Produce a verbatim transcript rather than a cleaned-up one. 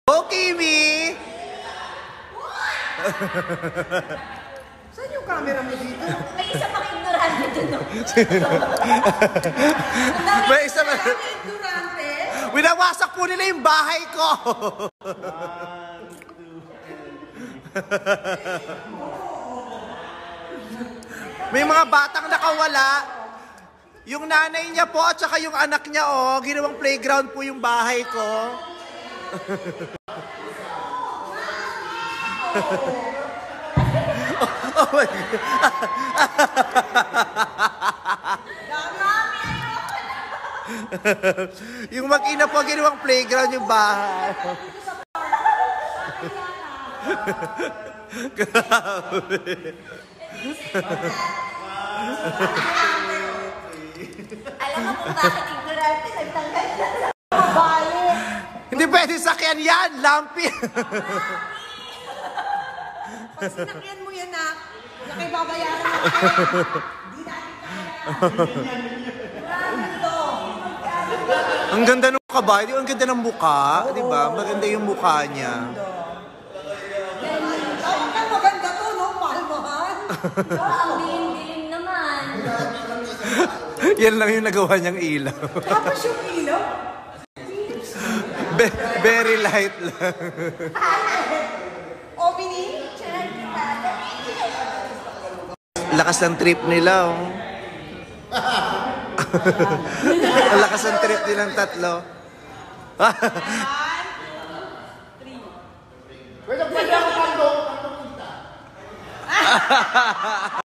Oh, Kimi! Saan yung camera mo dito? May isa pang ignorante dun, no? May isa pa. Ignorante? Winawasak po nila yung bahay ko. May mga batang nakawala. Yung nanay niya po at saka yung anak niya, oh, ginawang playground po yung bahay ko. Oh, oh my God. Yung mag-ina po, ginawang playground yung bahay. Grabe. Alam mo kung bakit ignorante nagtanggal na sa babae. Hindi pwede sakyan yan, lampi. Pag sinakyan mo yan na, laki babayaran mo. Hindi natin kaya. Ang ganda ng kabay, ang ganda ng mukha, di ba? Maganda yung mukha niya. Tawag ka maganda to, no? Mahal-mahal. Ang dilim-dilim naman. Yan lang yung nagawa niyang ilaw. Tapos yung ilaw. Be- very light lang. Omini? Lakas ng trip nila, oh. Ang lakas ng trip nilang tatlo. One, three.